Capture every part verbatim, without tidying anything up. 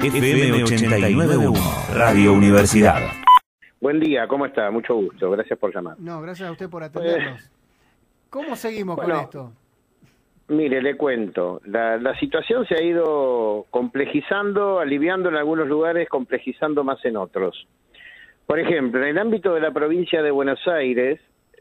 F M ochenta y nueve punto uno, Radio Universidad. Buen día, ¿cómo está? Mucho gusto, gracias por llamar. No, gracias a usted por atendernos. Eh, ¿Cómo seguimos bueno, con esto? Mire, le cuento. La, la situación se ha ido complejizando, aliviando en algunos lugares, complejizando más en otros. Por ejemplo, en el ámbito de la provincia de Buenos Aires,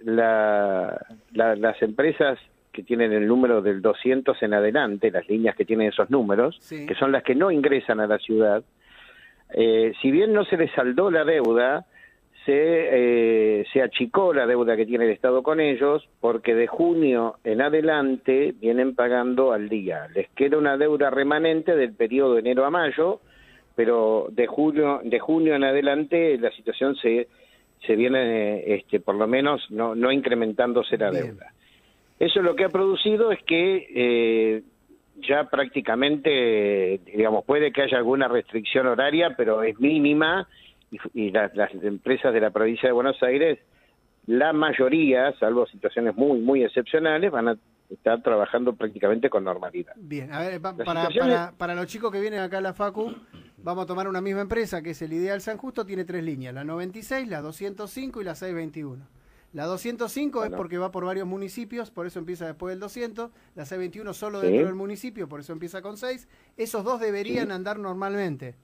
la, la, las empresas que tienen el número del doscientos en adelante, las líneas que tienen esos números, sí, que son las que no ingresan a la ciudad, eh, si bien no se les saldó la deuda, se, eh, se achicó la deuda que tiene el Estado con ellos, porque de junio en adelante vienen pagando al día. Les queda una deuda remanente del periodo de enero a mayo, pero de junio, de junio en adelante la situación se, se viene, este, por lo menos, no, no incrementándose la Bien. deuda. Eso lo que ha producido es que eh, ya prácticamente, digamos, puede que haya alguna restricción horaria, pero es mínima, y, y las, las empresas de la provincia de Buenos Aires, la mayoría, salvo situaciones muy, muy excepcionales, van a estar trabajando prácticamente con normalidad. Bien, a ver, pa, para, para, para los chicos que vienen acá a la Facu, vamos a tomar una misma empresa, que es el Ideal San Justo, tiene tres líneas, la noventa y seis, la doscientos cinco y la seiscientos veintiuno. La doscientos cinco bueno. es porque va por varios municipios, por eso empieza después del doscientos. La seiscientos veintiuno solo sí. dentro del municipio, por eso empieza con seis. Esos dos deberían sí. andar normalmente.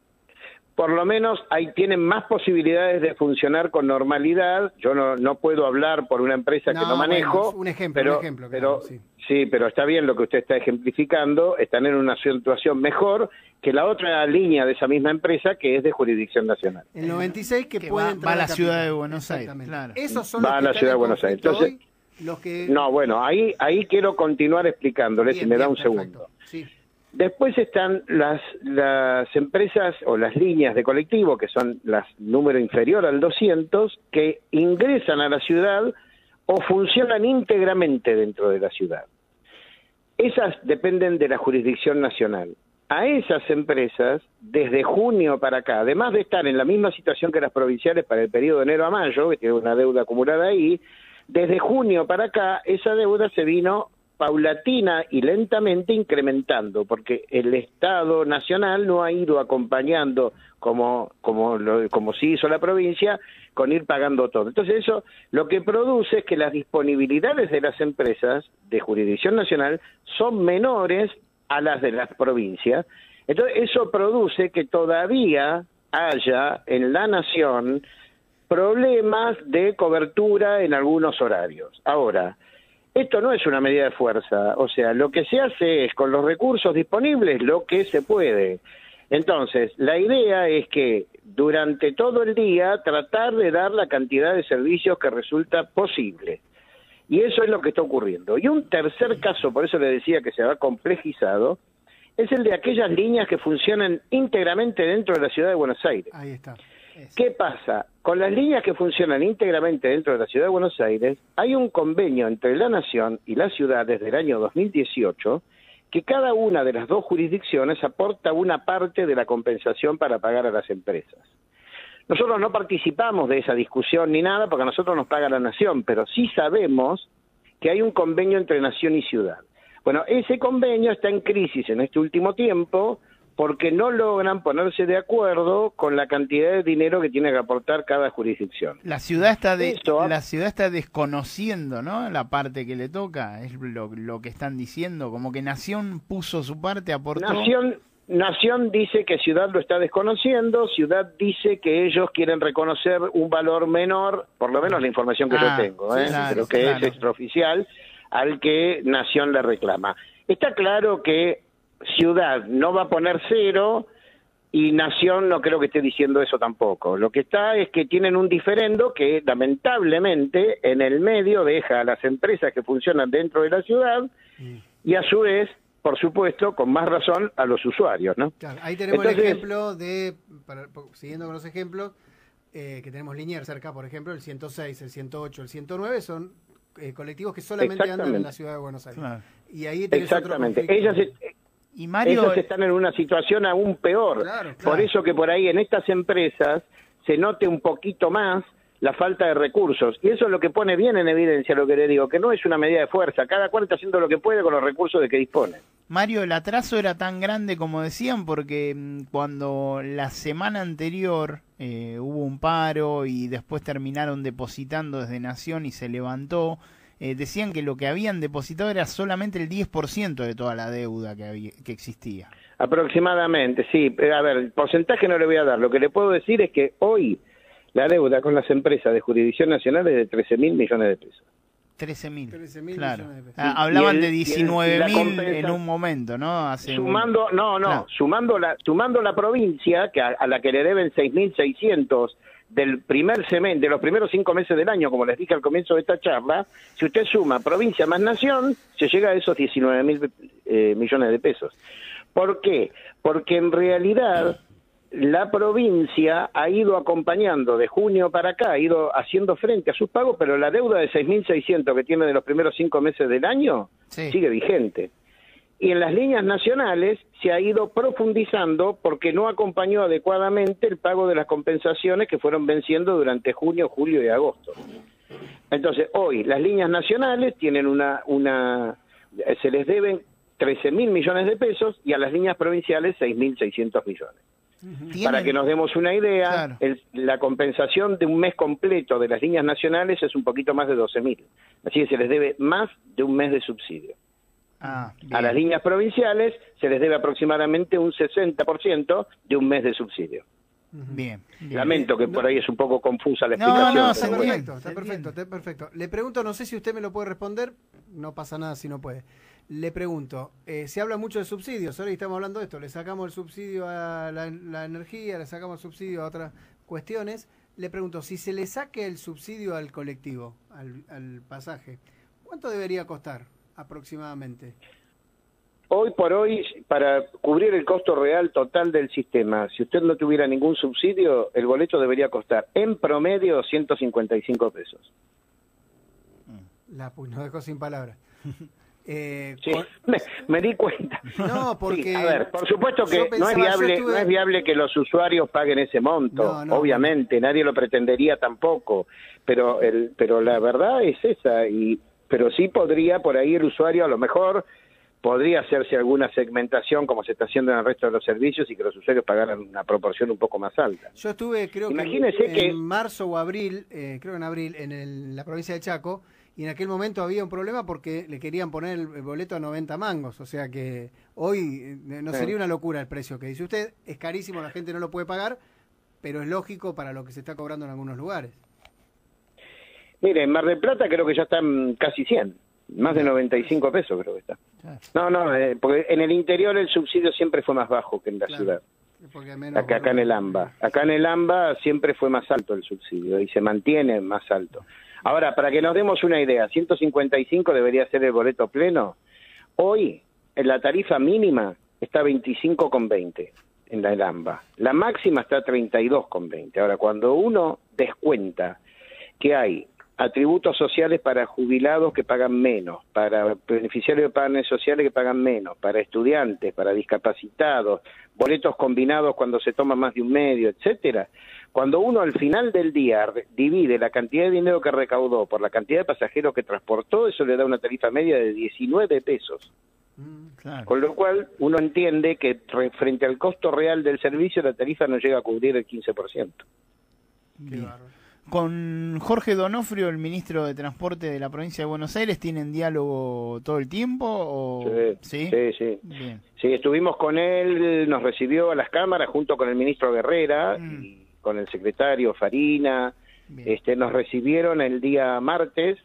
Por lo menos ahí tienen más posibilidades de funcionar con normalidad. Yo no, no puedo hablar por una empresa no, que no manejo. Bueno, un ejemplo, pero, un ejemplo. Pero, sí. sí, pero está bien lo que usted está ejemplificando. Están en una situación mejor que la otra línea de esa misma empresa, que es de jurisdicción nacional. El noventa y seis que, que puede va, entrar va a la capital. Ciudad de Buenos Aires. Claro. Esos son va los a que la Ciudad de Buenos Aires. Entonces, hoy, los que... no, bueno, ahí, ahí quiero continuar explicándole, bien, si me bien, da un perfecto. segundo. Sí. Después están las, las empresas o las líneas de colectivo, que son las número inferior al doscientos, que ingresan a la ciudad o funcionan íntegramente dentro de la ciudad. Esas dependen de la jurisdicción nacional. A esas empresas, desde junio para acá, además de estar en la misma situación que las provinciales para el periodo de enero a mayo, que tiene una deuda acumulada ahí, desde junio para acá, esa deuda se vino paulatina y lentamente incrementando, porque el Estado Nacional no ha ido acompañando como como lo, como sí hizo la provincia, con ir pagando todo. Entonces eso lo que produce es que las disponibilidades de las empresas de jurisdicción nacional son menores a las de las provincias. Entonces eso produce que todavía haya en la nación problemas de cobertura en algunos horarios. Ahora, esto no es una medida de fuerza, o sea, lo que se hace es con los recursos disponibles lo que se puede. Entonces, la idea es que durante todo el día tratar de dar la cantidad de servicios que resulta posible. Y eso es lo que está ocurriendo. Y un tercer caso, por eso le decía que se ha complejizado, es el de aquellas líneas que funcionan íntegramente dentro de la ciudad de Buenos Aires. Ahí está. ¿Qué pasa? Con las líneas que funcionan íntegramente dentro de la ciudad de Buenos Aires, hay un convenio entre la Nación y la ciudad desde el año dos mil dieciocho, que cada una de las dos jurisdicciones aporta una parte de la compensación para pagar a las empresas. Nosotros no participamos de esa discusión ni nada, porque a nosotros nos paga la Nación, pero sí sabemos que hay un convenio entre Nación y ciudad. Bueno, ese convenio está en crisis en este último tiempo, porque no logran ponerse de acuerdo con la cantidad de dinero que tiene que aportar cada jurisdicción. La ciudad está de, Esto, la ciudad está desconociendo, ¿no?, la parte que le toca, es lo, lo que están diciendo, como que Nación puso su parte, aportó. Nación, Nación dice que Ciudad lo está desconociendo, Ciudad dice que ellos quieren reconocer un valor menor, por lo menos la información que ah, yo tengo, ¿eh? sí, claro, pero que claro. es extraoficial, al que Nación le reclama. Está claro que Ciudad no va a poner cero y Nación no creo que esté diciendo eso tampoco. Lo que está es que tienen un diferendo que lamentablemente en el medio deja a las empresas que funcionan dentro de la ciudad mm. y a su vez, por supuesto, con más razón a los usuarios, ¿no? Claro, ahí tenemos Entonces, el ejemplo de, para, siguiendo con los ejemplos, eh, que tenemos Liniers cerca, por ejemplo, el ciento seis, el ciento ocho, el ciento nueve son eh, colectivos que solamente andan en la ciudad de Buenos Aires. Claro. Y ahí tenés Exactamente. Otro Ellas Y Mario... Ellos están en una situación aún peor. Claro, claro. Por eso que por ahí en estas empresas se note un poquito más la falta de recursos. Y eso es lo que pone bien en evidencia lo que le digo, que no es una medida de fuerza. Cada cual está haciendo lo que puede con los recursos de que dispone. Mario, el atraso era tan grande como decían porque mm, cuando la semana anterior eh, hubo un paro y después terminaron depositando desde Nación y se levantó, eh, decían que lo que habían depositado era solamente el diez por ciento de toda la deuda que, había, que existía. Aproximadamente, sí. A ver, el porcentaje no le voy a dar. Lo que le puedo decir es que hoy la deuda con las empresas de jurisdicción nacional es de trece mil millones de pesos. trece mil, claro. millones de pesos. Ah, hablaban el, de diecinueve mil en un momento, ¿no? Hace sumando, un... no, no, claro. sumando la sumando la provincia, que a, a la que le deben seis mil seiscientos del primer semestre, de los primeros cinco meses del año, como les dije al comienzo de esta charla, si usted suma provincia más nación, se llega a esos diecinueve mil eh, millones de pesos. ¿Por qué? Porque en realidad la provincia ha ido acompañando de junio para acá, ha ido haciendo frente a sus pagos, pero la deuda de seis mil seiscientos que tiene de los primeros cinco meses del año sí. sigue vigente. Y en las líneas nacionales se ha ido profundizando porque no acompañó adecuadamente el pago de las compensaciones que fueron venciendo durante junio, julio y agosto. Entonces, hoy las líneas nacionales tienen una, una se les deben trece mil millones de pesos y a las líneas provinciales seis mil seiscientos millones. ¿Tienen? Para que nos demos una idea, claro. el, la compensación de un mes completo de las líneas nacionales es un poquito más de doce mil. Así que se les debe más de un mes de subsidio. Ah, a las líneas provinciales se les debe aproximadamente un sesenta por ciento de un mes de subsidio. Bien, bien. Lamento que no, por ahí es un poco confusa la no, explicación. No, no, está está perfecto, bien, está perfecto, está perfecto. Le pregunto, no sé si usted me lo puede responder, no pasa nada si no puede. Le pregunto, eh, se habla mucho de subsidios, ahora estamos hablando de esto, le sacamos el subsidio a la, la energía, le sacamos el subsidio a otras cuestiones. Le pregunto, si se le saque el subsidio al colectivo, al, al pasaje, ¿cuánto debería costar aproximadamente? Hoy por hoy, para cubrir el costo real total del sistema, si usted no tuviera ningún subsidio, el boleto debería costar en promedio ciento cincuenta y cinco pesos. La nos dejó sin palabras. Eh, sí, con... me, me di cuenta. No, porque sí, a ver, por supuesto que pensaba, no es viable, estuve... no es viable que los usuarios paguen ese monto. No, no, obviamente, no. Nadie lo pretendería tampoco, pero el, pero la verdad es esa. Y pero sí podría por ahí el usuario a lo mejor podría hacerse alguna segmentación como se está haciendo en el resto de los servicios y que los usuarios pagaran una proporción un poco más alta. Yo estuve, creo Imagínese que en, que en marzo o abril, eh, creo en abril, en el, la provincia de Chaco, y en aquel momento había un problema porque le querían poner el, el boleto a noventa mangos, o sea que hoy eh, no sería una locura el precio que dice usted, es carísimo, la gente no lo puede pagar, pero es lógico para lo que se está cobrando en algunos lugares. Mire, en Mar del Plata creo que ya están casi cien. Más de noventa y cinco pesos creo que está. No, no, eh, porque en el interior el subsidio siempre fue más bajo que en la claro, ciudad. Acá, acá en el AMBA. Acá en el AMBA siempre fue más alto el subsidio y se mantiene más alto. Ahora, para que nos demos una idea, ciento cincuenta y cinco debería ser el boleto pleno. Hoy, en la tarifa mínima está veinticinco con veinte en la el AMBA. La máxima está treinta y dos con veinte. Ahora, cuando uno descuenta que hay atributos sociales para jubilados que pagan menos, para beneficiarios de planes sociales que pagan menos, para estudiantes, para discapacitados, boletos combinados cuando se toma más de un medio, etcétera. Cuando uno al final del día divide la cantidad de dinero que recaudó por la cantidad de pasajeros que transportó, eso le da una tarifa media de diecinueve pesos. Mm, claro. Con lo cual uno entiende que frente al costo real del servicio la tarifa no llega a cubrir el quince por ciento. Qué bárbaro. Con Jorge Donofrio, el ministro de Transporte de la provincia de Buenos Aires, ¿tienen diálogo todo el tiempo? O... Sí, sí, sí. Sí. Bien. Sí, estuvimos con él, nos recibió a las cámaras junto con el ministro Guerrera mm. y con el secretario Farina. Bien. Este, nos recibieron el día martes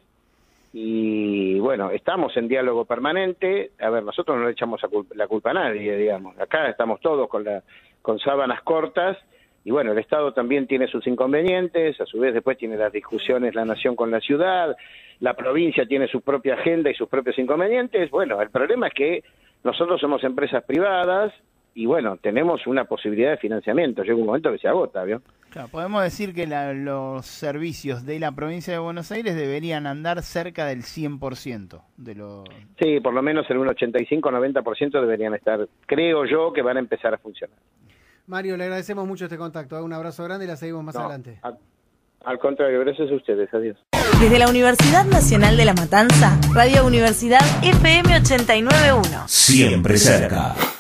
y bueno, estamos en diálogo permanente. A ver, nosotros no le echamos la culpa a nadie, digamos. Acá estamos todos con, la, con sábanas cortas. Y bueno, el Estado también tiene sus inconvenientes, a su vez después tiene las discusiones la nación con la ciudad, la provincia tiene su propia agenda y sus propios inconvenientes. Bueno, el problema es que nosotros somos empresas privadas y bueno, tenemos una posibilidad de financiamiento. Llega un momento que se agota, ¿vio? Claro, podemos decir que la, los servicios de la provincia de Buenos Aires deberían andar cerca del cien por ciento de los... Sí, por lo menos en un ochenta y cinco a noventa por ciento deberían estar, creo yo, que van a empezar a funcionar. Mario, le agradecemos mucho este contacto. Un abrazo grande y la seguimos más no, adelante. A, Al contrario, gracias a ustedes. Adiós. Desde la Universidad Nacional de La Matanza, Radio Universidad F M ochenta y nueve punto uno. Siempre cerca.